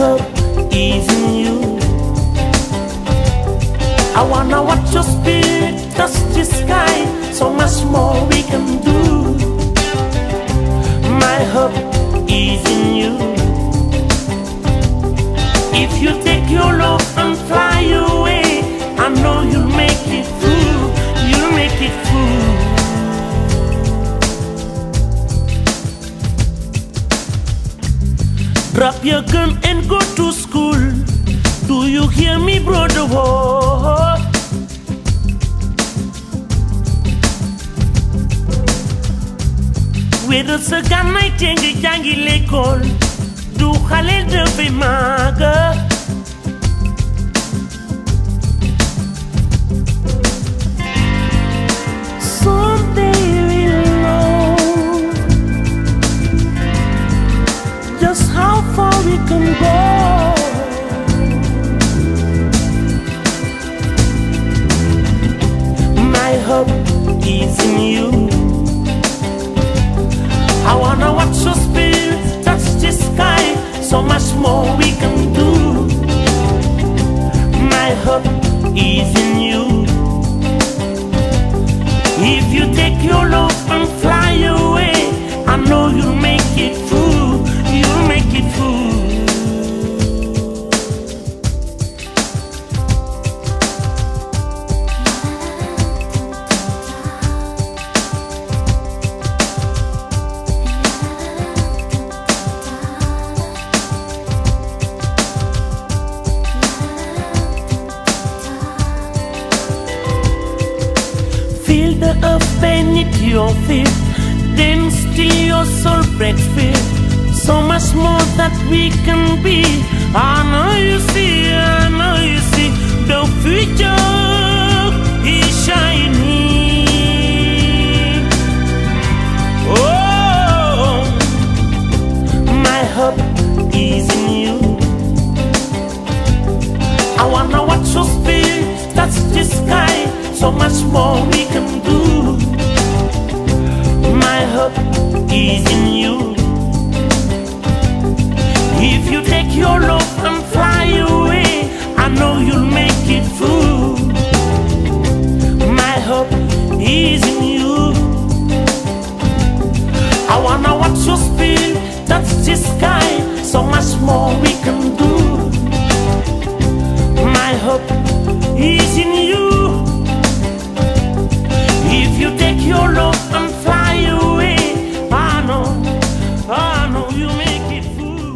hope is in you. I wanna watch your spirit touch the sky. So much more we can do. My hope is in you. If you take your love and fly away, I know you'll make it through. You'll make it through. Drop your gun and go to school. Do you hear me, brother? Whoa. Wéetal sa gànnaay te nga jàngi l'école. Du xale dafay màgg. Someday we'll know just how far we can go. My hope is in you. I wanna watch your spirit touch the sky. So much more we can do. My hope is in you. If you take your love and fly away, I know you'll make it through. You'll make it through. Feel the earth beneath your feet, then still your soul breaks free. So much more that we can be. I know you see, I know you see. The future is shining. Oh, my hope is in you. I wanna watch your spirit touch the sky. So much more we can do. My hope is in you. If you take your love and fly away, I know you'll make it through. My hope is in you. I wanna watch your spirit touch the sky. So much more we can do. My hope is in you. If you take your love and fly away, I know you make it through.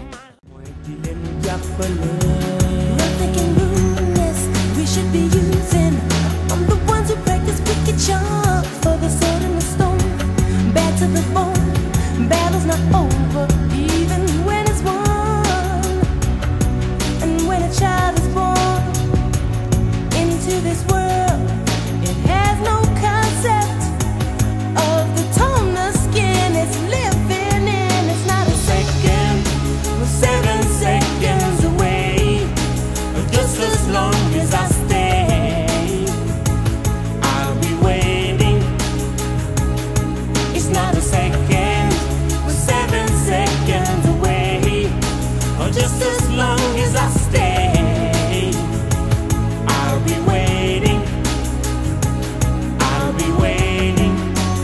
Nothing can ruin us. We should be using. I'm the ones who practice wicked charm for the sword and the stone. Bad to the bone. Battle's not over, even when it's won. And when a child is born into this world, it has no concept of the tone the skin is living in. It's not a second, we're 7 seconds away. Just as long as I stay, I'll be waiting. It's not a second, we're 7 seconds away. Just as long as I stay, I'll be waiting. I'll be waiting.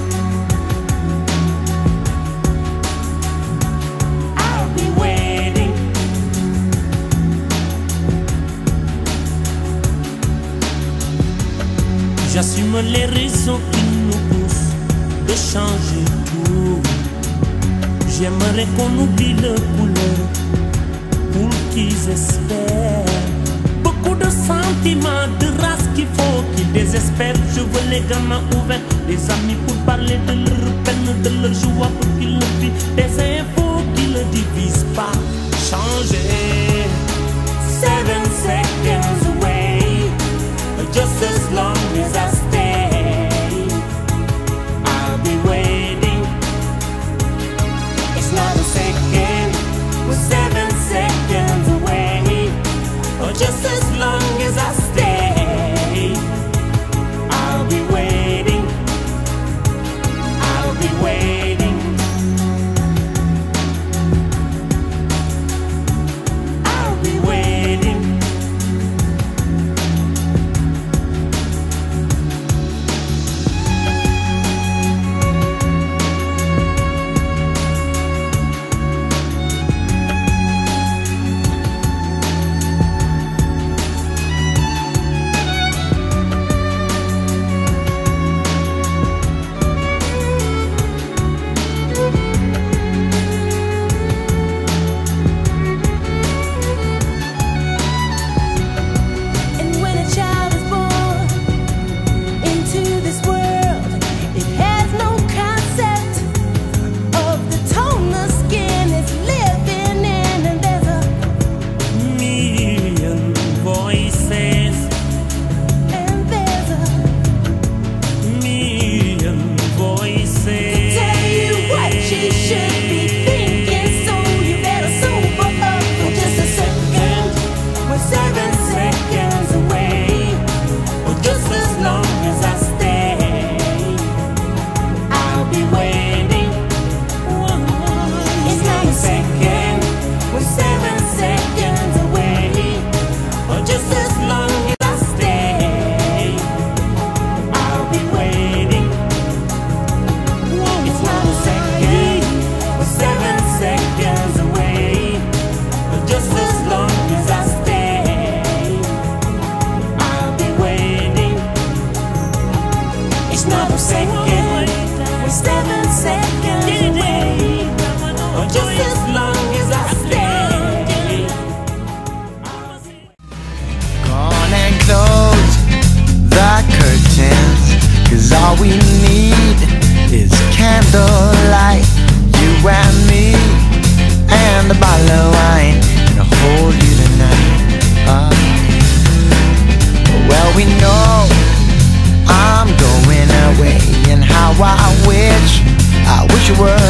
I'll be waiting. J'assume les raisons qui nous poussent de changer tout. J'aimerais qu'on oublie le couleur pour qu'ils espèrent. Beaucoup de sentiments, de race qu'il faut qu'ils désespèrent. Je veux les gamins ouverts, des amis pour parler de leur peine, de leur joie pour qu'ils le vivent. Des infos qui ne divisent pas. Changer. 7 seconds away. Just as long as I stay, I'll be waiting. It's not a second, we're 7 seconds away. Just as long as I stay, I'll be waiting. I'll be waiting.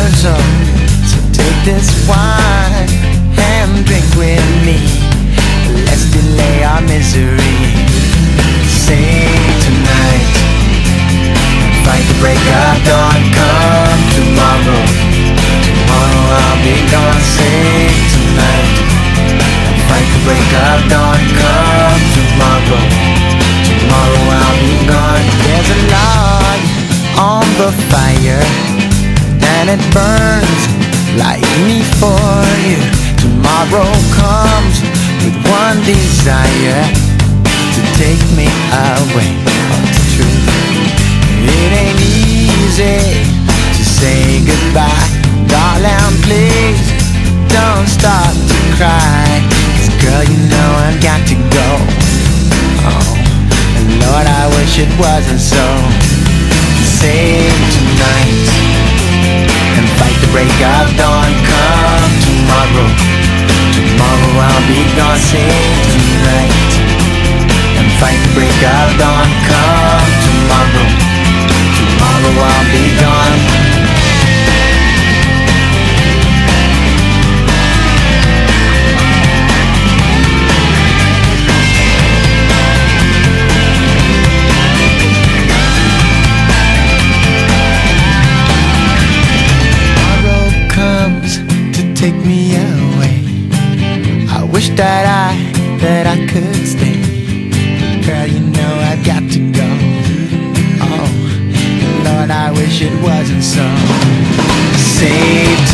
So take this wine and drink with me. Let's delay our misery. Sing tonight, fight the break of dawn. Come tomorrow, tomorrow I'll be gone. Sing tonight, fight the break of dawn. Come tomorrow, tomorrow I'll be gone. There's a log on the fire and it burns like me for you. Tomorrow comes with one desire, to take me away from the truth. It ain't easy to say goodbye. Darling, please don't start to cry, 'cause girl, you know I've got to go. Oh, and Lord, I wish it wasn't so. Save tonight and fight the break of dawn. Come tomorrow, tomorrow I'll be gone. Save tonight and fight the break of dawn. Come tomorrow, tomorrow I'll be gone. Take me away. I wish that I could stay. Girl, you know I've got to go. Oh, Lord, I wish it wasn't so. Save